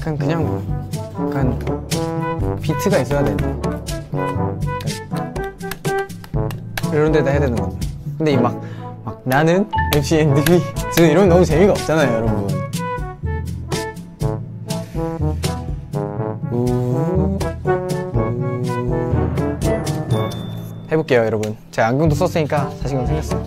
약간 그냥 약간 비트가 있어야 되는데 이런 데다 해야 되는 건데. 근데 이 막 나는 MC NDB 지금 이러면 너무 재미가 없잖아요, 여러분. 해볼게요, 여러분. 제가 안경도 썼으니까 자신감 생겼어요.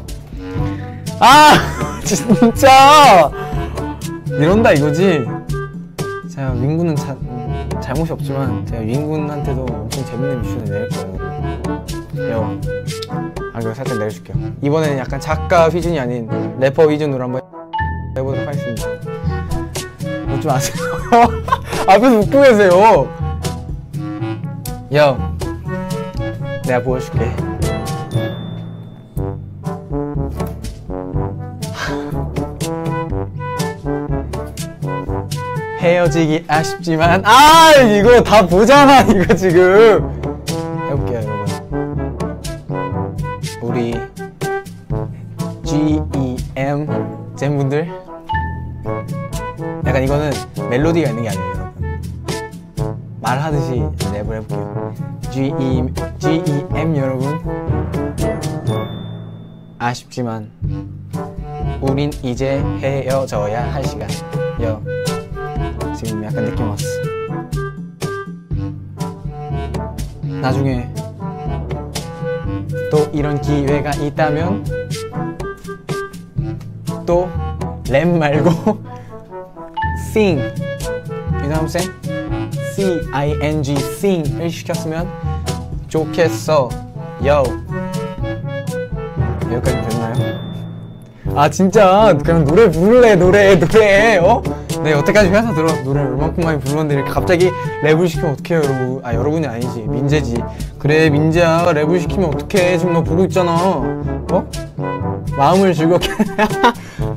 아! 진짜! 이런다 이거지? 제가 윙군은 잘못이 없지만 제가 윙군한테도 엄청 재밌는 미션을 내릴 거예요. 안경 살짝 내려줄게요. 이번에는 약간 작가 휘준이 아닌 래퍼 휘준으로 한번 해보도록 하겠습니다. 웃지 마세요. 앞에서 웃고 계세요. 내가 보여줄게. 헤어지기 아쉽지만 이거 다 보잖아 이거 지금. 해볼게요, 여러분. 우리 GEM 잼분들, 약간 이거는 멜로디가 있는 게 아니에요, 여러분. 말하듯이 랩을 해볼게요. GEM 여러분, 아쉽지만 우린 이제 헤어져야 할 시간. 지금 약간 느낌 왔어. 나중에 또 이런 기회가 있다면 또 랩 말고 sing, you know what I'm saying? C-I-N-G, sing을 시켰으면 좋겠어. 여기까지 됐나요? 진짜 그냥 노래 부를래. 노래 네, 여태까지 회사 들어와서 노래를 얼만큼 많이 불렀는데 이렇게 갑자기 랩을 시키면 어떡해요, 여러분. 여러분이 아니지, 민재지. 그래, 민재야, 랩을 시키면 어떡해. 지금 너 보고 있잖아. 마음을 즐겁게